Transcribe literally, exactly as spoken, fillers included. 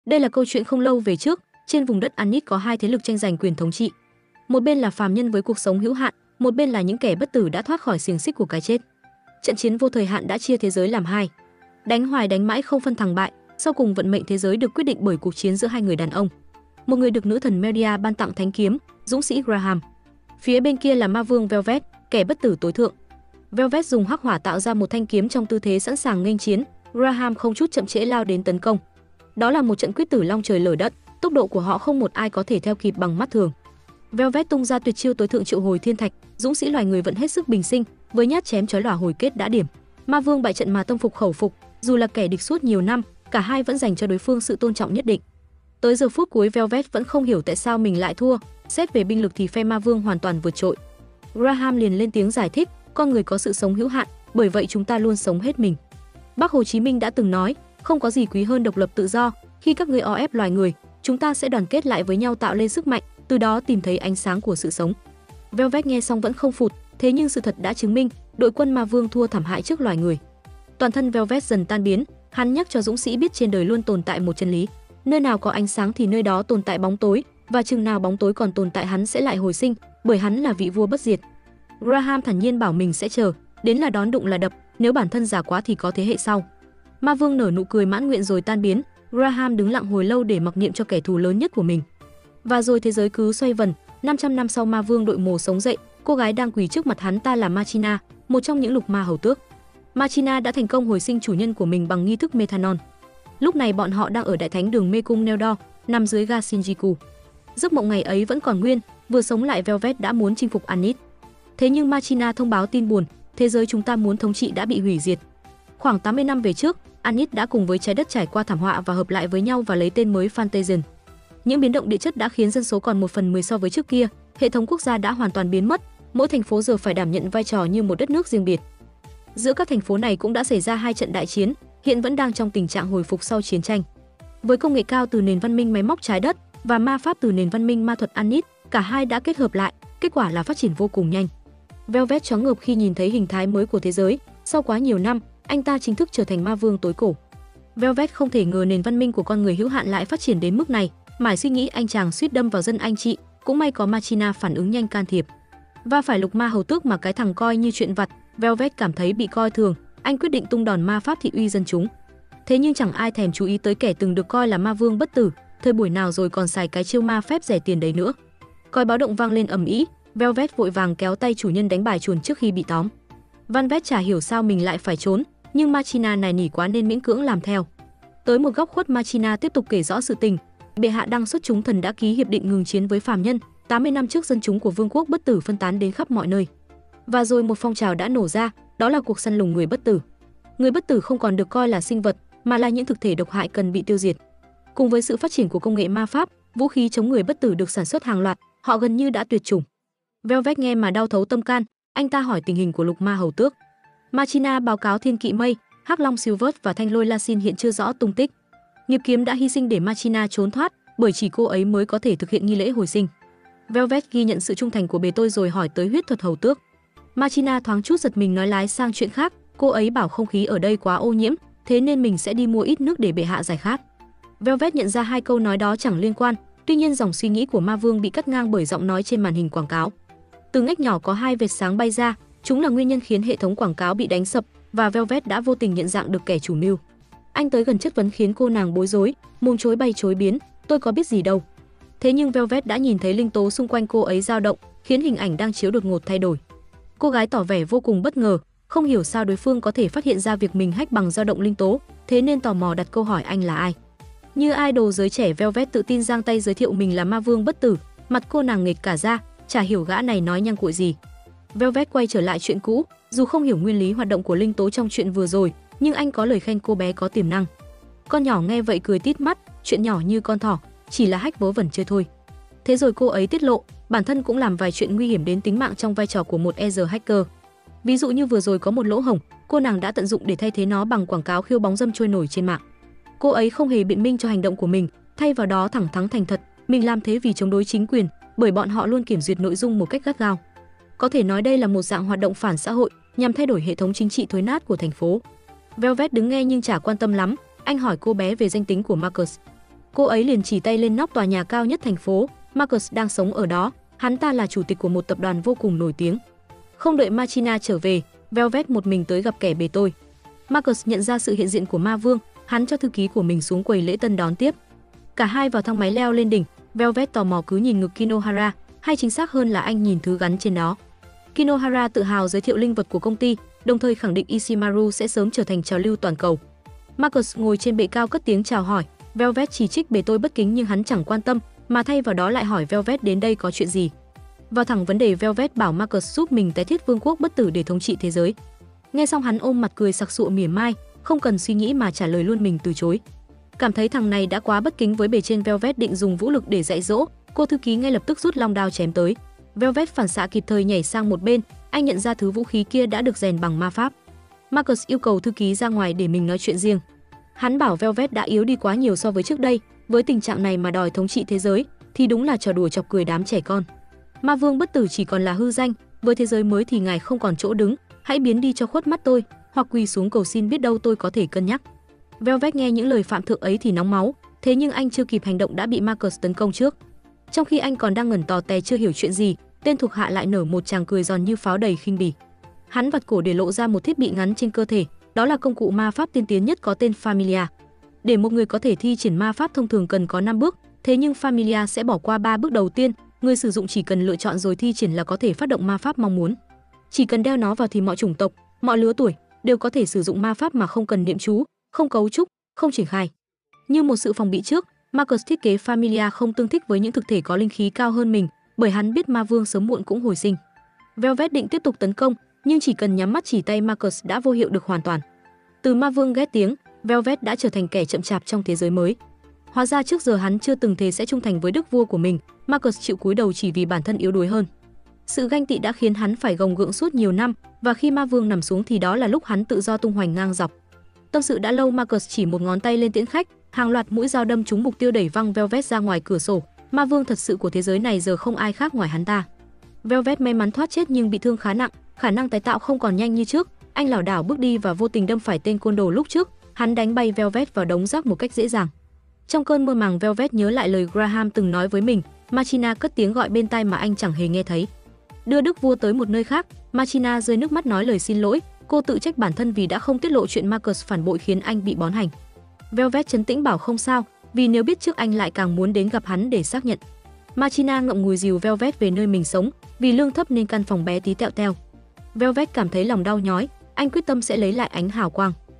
Đây là câu chuyện không lâu về trước, trên vùng đất Anit có hai thế lực tranh giành quyền thống trị. Một bên là phàm nhân với cuộc sống hữu hạn, một bên là những kẻ bất tử đã thoát khỏi xiềng xích của cái chết. Trận chiến vô thời hạn đã chia thế giới làm hai. Đánh hoài đánh mãi không phân thắng bại, sau cùng vận mệnh thế giới được quyết định bởi cuộc chiến giữa hai người đàn ông. Một người được nữ thần Meria ban tặng thánh kiếm, dũng sĩ Graham. Phía bên kia là ma vương Velvet, kẻ bất tử tối thượng. Velvet dùng hắc hỏa tạo ra một thanh kiếm trong tư thế sẵn sàng nghênh chiến, Graham không chút chậm trễ lao đến tấn công. Đó là một trận quyết tử long trời lở đất, tốc độ của họ không một ai có thể theo kịp bằng mắt thường. Velvet tung ra tuyệt chiêu tối thượng triệu hồi thiên thạch, dũng sĩ loài người vẫn hết sức bình sinh, với nhát chém chói lòa hồi kết đã điểm. Ma vương bại trận mà tâm phục khẩu phục, dù là kẻ địch suốt nhiều năm, cả hai vẫn dành cho đối phương sự tôn trọng nhất định. Tới giờ phút cuối Velvet vẫn không hiểu tại sao mình lại thua, xét về binh lực thì phe ma vương hoàn toàn vượt trội. Graham liền lên tiếng giải thích, con người có sự sống hữu hạn, bởi vậy chúng ta luôn sống hết mình. Bác Hồ Chí Minh đã từng nói, không có gì quý hơn độc lập tự do, khi các ngươi o ép loài người, chúng ta sẽ đoàn kết lại với nhau tạo lên sức mạnh, từ đó tìm thấy ánh sáng của sự sống. Velvet nghe xong vẫn không phụt, thế nhưng sự thật đã chứng minh, đội quân ma vương thua thảm hại trước loài người. Toàn thân Velvet dần tan biến, hắn nhắc cho dũng sĩ biết trên đời luôn tồn tại một chân lý, nơi nào có ánh sáng thì nơi đó tồn tại bóng tối, và chừng nào bóng tối còn tồn tại hắn sẽ lại hồi sinh, bởi hắn là vị vua bất diệt. Graham thản nhiên bảo mình sẽ chờ, đến là đón đụng là đập, nếu bản thân già quá thì có thế hệ sau. Ma vương nở nụ cười mãn nguyện rồi tan biến, Graham đứng lặng hồi lâu để mặc niệm cho kẻ thù lớn nhất của mình. Và rồi thế giới cứ xoay vần, năm trăm năm sau ma vương đội mồ sống dậy, cô gái đang quỳ trước mặt hắn ta là Machina, một trong những lục ma hầu tước. Machina đã thành công hồi sinh chủ nhân của mình bằng nghi thức Methanon. Lúc này bọn họ đang ở đại thánh đường mê cung Neldor, nằm dưới ga Shinjuku. Giấc mộng ngày ấy vẫn còn nguyên, vừa sống lại Velvet đã muốn chinh phục Anit. Thế nhưng Machina thông báo tin buồn, thế giới chúng ta muốn thống trị đã bị hủy diệt. Khoảng tám mươi năm về trước, Anit đã cùng với trái đất trải qua thảm họa và hợp lại với nhau và lấy tên mới Fantasian. Những biến động địa chất đã khiến dân số còn một phần mười so với trước kia, hệ thống quốc gia đã hoàn toàn biến mất, mỗi thành phố giờ phải đảm nhận vai trò như một đất nước riêng biệt. Giữa các thành phố này cũng đã xảy ra hai trận đại chiến, hiện vẫn đang trong tình trạng hồi phục sau chiến tranh. Với công nghệ cao từ nền văn minh máy móc trái đất và ma pháp từ nền văn minh ma thuật Anit, cả hai đã kết hợp lại, kết quả là phát triển vô cùng nhanh. Velvet choáng ngợp khi nhìn thấy hình thái mới của thế giới, sau quá nhiều năm, anh ta chính thức trở thành ma vương tối cổ. Velvet không thể ngờ nền văn minh của con người hữu hạn lại phát triển đến mức này, mải suy nghĩ anh chàng suýt đâm vào dân anh chị, cũng may có Machina phản ứng nhanh can thiệp. Và phải lục ma hầu tước mà cái thằng coi như chuyện vặt, Velvet cảm thấy bị coi thường, anh quyết định tung đòn ma pháp thị uy dân chúng. Thế nhưng chẳng ai thèm chú ý tới kẻ từng được coi là ma vương bất tử, thời buổi nào rồi còn xài cái chiêu ma phép rẻ tiền đấy nữa. Còi báo động vang lên ầm ĩ, Velvet vội vàng kéo tay chủ nhân đánh bài chuồn trước khi bị tóm. Vanvet chả hiểu sao mình lại phải trốn, nhưng Machina này nỉ quá nên miễn cưỡng làm theo. Tới một góc khuất, Machina tiếp tục kể rõ sự tình. Bệ hạ đăng xuất chúng thần đã ký hiệp định ngừng chiến với phàm nhân, tám mươi năm trước dân chúng của vương quốc bất tử phân tán đến khắp mọi nơi. Và rồi một phong trào đã nổ ra, đó là cuộc săn lùng người bất tử. Người bất tử không còn được coi là sinh vật, mà là những thực thể độc hại cần bị tiêu diệt. Cùng với sự phát triển của công nghệ ma pháp, vũ khí chống người bất tử được sản xuất hàng loạt, họ gần như đã tuyệt chủng. Velvet nghe mà đau thấu tâm can, anh ta hỏi tình hình của lục ma hầu tước. Machina báo cáo thiên kỵ mây, hắc long Silvert và thanh lôi Lasin hiện chưa rõ tung tích. Nghiệp kiếm đã hy sinh để Machina trốn thoát, bởi chỉ cô ấy mới có thể thực hiện nghi lễ hồi sinh. Velvet ghi nhận sự trung thành của bề tôi rồi hỏi tới huyết thuật hầu tước. Machina thoáng chút giật mình nói lái sang chuyện khác, cô ấy bảo không khí ở đây quá ô nhiễm, thế nên mình sẽ đi mua ít nước để bệ hạ giải khát. Velvet nhận ra hai câu nói đó chẳng liên quan, tuy nhiên dòng suy nghĩ của ma vương bị cắt ngang bởi giọng nói trên màn hình quảng cáo. Từ ngách nhỏ có hai vệt sáng bay ra, chúng là nguyên nhân khiến hệ thống quảng cáo bị đánh sập, và Velvet đã vô tình nhận dạng được kẻ chủ mưu. Anh tới gần chất vấn khiến cô nàng bối rối, mồm chối bay chối biến, tôi có biết gì đâu. Thế nhưng Velvet đã nhìn thấy linh tố xung quanh cô ấy dao động, khiến hình ảnh đang chiếu đột ngột thay đổi. Cô gái tỏ vẻ vô cùng bất ngờ, không hiểu sao đối phương có thể phát hiện ra việc mình hack bằng dao động linh tố, thế nên tò mò đặt câu hỏi anh là ai. Như idol giới trẻ, Velvet tự tin giang tay giới thiệu mình là ma vương bất tử, mặt cô nàng nghệt cả ra, chả hiểu gã này nói nhăng cuội gì. Velvet quay trở lại chuyện cũ, dù không hiểu nguyên lý hoạt động của linh tố trong chuyện vừa rồi, nhưng anh có lời khen cô bé có tiềm năng. Con nhỏ nghe vậy cười tít mắt, chuyện nhỏ như con thỏ, chỉ là hack vớ vẩn chơi thôi. Thế rồi cô ấy tiết lộ, bản thân cũng làm vài chuyện nguy hiểm đến tính mạng trong vai trò của một Ether hacker. Ví dụ như vừa rồi có một lỗ hổng, cô nàng đã tận dụng để thay thế nó bằng quảng cáo khiêu bóng dâm trôi nổi trên mạng. Cô ấy không hề biện minh cho hành động của mình, thay vào đó thẳng thắn thành thật, mình làm thế vì chống đối chính quyền, bởi bọn họ luôn kiểm duyệt nội dung một cách gắt gao. Có thể nói đây là một dạng hoạt động phản xã hội nhằm thay đổi hệ thống chính trị thối nát của thành phố. Velvet đứng nghe nhưng chả quan tâm lắm, anh hỏi cô bé về danh tính của Marcus. Cô ấy liền chỉ tay lên nóc tòa nhà cao nhất thành phố. Marcus đang sống ở đó, hắn ta là chủ tịch của một tập đoàn vô cùng nổi tiếng. Không đợi Machina trở về, Velvet một mình tới gặp kẻ bề tôi. Marcus nhận ra sự hiện diện của Ma Vương, hắn cho thư ký của mình xuống quầy lễ tân đón tiếp. Cả hai vào thang máy leo lên đỉnh, Velvet tò mò cứ nhìn ngực Kinohara, hay chính xác hơn là anh nhìn thứ gắn trên đó. Kinohara tự hào giới thiệu linh vật của công ty, đồng thời khẳng định Ishimaru sẽ sớm trở thành trào lưu toàn cầu. Marcus ngồi trên bệ cao cất tiếng chào hỏi, Velvet chỉ trích bề tôi bất kính nhưng hắn chẳng quan tâm, mà thay vào đó lại hỏi Velvet đến đây có chuyện gì. Vào thẳng vấn đề, Velvet bảo Marcus giúp mình tái thiết vương quốc bất tử để thống trị thế giới. Nghe xong hắn ôm mặt cười sặc sụa mỉa mai, không cần suy nghĩ mà trả lời luôn mình từ chối. Cảm thấy thằng này đã quá bất kính với bề trên, Velvet định dùng vũ lực để dạy dỗ, cô thư ký ngay lập tức rút long đao chém tới. Velvet phản xạ kịp thời nhảy sang một bên, anh nhận ra thứ vũ khí kia đã được rèn bằng ma pháp. Marcus yêu cầu thư ký ra ngoài để mình nói chuyện riêng. Hắn bảo Velvet đã yếu đi quá nhiều so với trước đây, với tình trạng này mà đòi thống trị thế giới thì đúng là trò đùa chọc cười đám trẻ con. Ma Vương bất tử chỉ còn là hư danh, với thế giới mới thì ngài không còn chỗ đứng, hãy biến đi cho khuất mắt tôi, hoặc quỳ xuống cầu xin, biết đâu tôi có thể cân nhắc. Velvet nghe những lời phạm thượng ấy thì nóng máu, thế nhưng anh chưa kịp hành động đã bị Marcus tấn công trước. Trong khi anh còn đang ngẩn tò te chưa hiểu chuyện gì, tên thuộc hạ lại nở một tràng cười giòn như pháo đầy khinh bỉ. Hắn vặt cổ để lộ ra một thiết bị ngắn trên cơ thể, đó là công cụ ma pháp tiên tiến nhất có tên Familia. Để một người có thể thi triển ma pháp thông thường cần có năm bước, thế nhưng Familia sẽ bỏ qua ba bước đầu tiên, người sử dụng chỉ cần lựa chọn rồi thi triển là có thể phát động ma pháp mong muốn. Chỉ cần đeo nó vào thì mọi chủng tộc, mọi lứa tuổi đều có thể sử dụng ma pháp mà không cần niệm chú, không cấu trúc, không triển khai. Như một sự phòng bị trước, Marcus thiết kế Familia không tương thích với những thực thể có linh khí cao hơn mình, bởi hắn biết Ma Vương sớm muộn cũng hồi sinh. Velvet định tiếp tục tấn công, nhưng chỉ cần nhắm mắt chỉ tay Marcus đã vô hiệu được hoàn toàn. Từ Ma Vương ghét tiếng, Velvet đã trở thành kẻ chậm chạp trong thế giới mới. Hóa ra trước giờ hắn chưa từng thề sẽ trung thành với đức vua của mình, Marcus chịu cúi đầu chỉ vì bản thân yếu đuối hơn. Sự ganh tị đã khiến hắn phải gồng gượng suốt nhiều năm, và khi Ma Vương nằm xuống thì đó là lúc hắn tự do tung hoành ngang dọc. Tâm sự đã lâu, Marcus chỉ một ngón tay lên tiễn khách, hàng loạt mũi dao đâm trúng mục tiêu đẩy văng Velvet ra ngoài cửa sổ. Ma Vương thật sự của thế giới này giờ không ai khác ngoài hắn ta. Velvet may mắn thoát chết nhưng bị thương khá nặng, khả năng tái tạo không còn nhanh như trước. Anh lảo đảo bước đi và vô tình đâm phải tên côn đồ lúc trước, hắn đánh bay Velvet vào đống rác một cách dễ dàng. Trong cơn mơ màng, Velvet nhớ lại lời Graham từng nói với mình. Machina cất tiếng gọi bên tai mà anh chẳng hề nghe thấy. Đưa đức vua tới một nơi khác, Machina rơi nước mắt nói lời xin lỗi. Cô tự trách bản thân vì đã không tiết lộ chuyện Marcus phản bội khiến anh bị bón hành. Velvet trấn tĩnh bảo không sao, vì nếu biết trước anh lại càng muốn đến gặp hắn để xác nhận. Machina ngậm ngùi dìu Velvet về nơi mình sống, vì lương thấp nên căn phòng bé tí tẹo teo. Velvet cảm thấy lòng đau nhói, anh quyết tâm sẽ lấy lại ánh hào quang.